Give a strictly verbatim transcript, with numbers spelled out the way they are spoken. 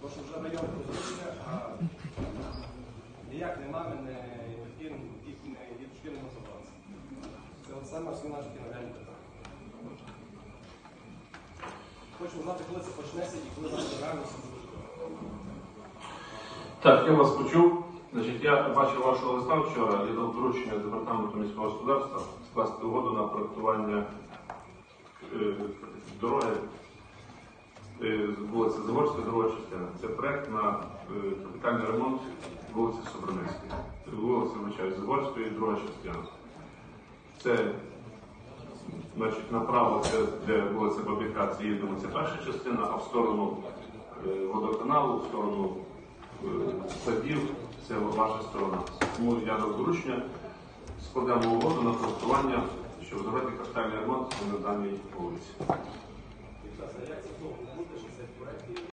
Тому що вже район прозоріє, а ніяк не мами, не діточки не називалися. Це саме основна такі нагальні питання. Хочу знати, коли це почнеться і коли нам реально все буде. Так, я вас почув. Значить, я бачив вашого листа вчора, я дав доручення Департаменту міського господарства скласти угоду на проєктування е, дороги е, вулиці Загорська, дорога частина. Це проєкт на е, капітальний ремонт вулиці Собраницької. Вулиця, вибачаю, Загорської, друга частина. Це, значить, направо це де вулиця Бабіка, це їдемо, це перша частина, а в сторону е, водоканалу, в сторону е, садів, це ваша сторона. Тому я дав доручення, складемо угоду на проєктування, щоб зробити капітальний ремонт на даній вулиці.